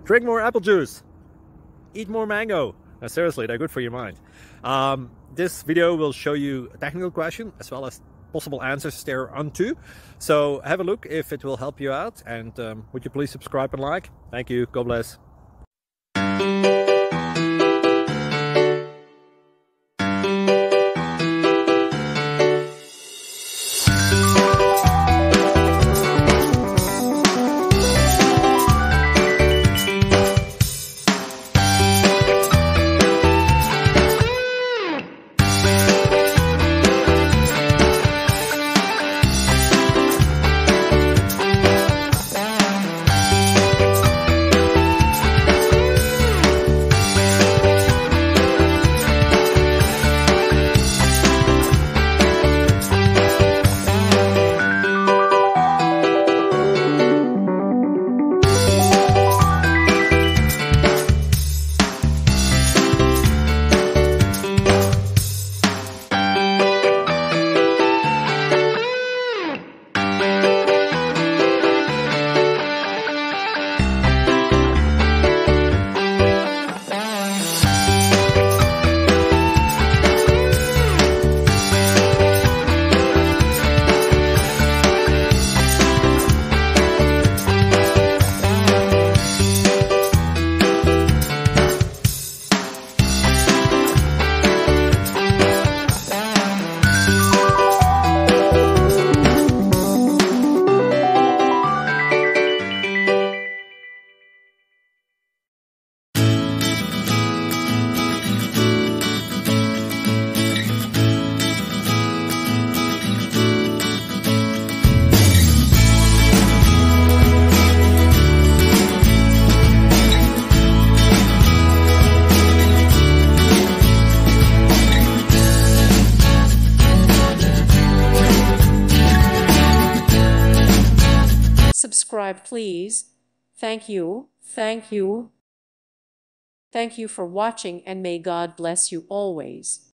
Drink more apple juice. Eat more mango. Seriously, they're good for your mind. This video will show you a technical question as well as possible answers thereunto. So have a look if it will help you out, and would you please subscribe and like? Thank you. God bless. Subscribe, please. Thank you. Thank you. Thank you for watching, and may God bless you always.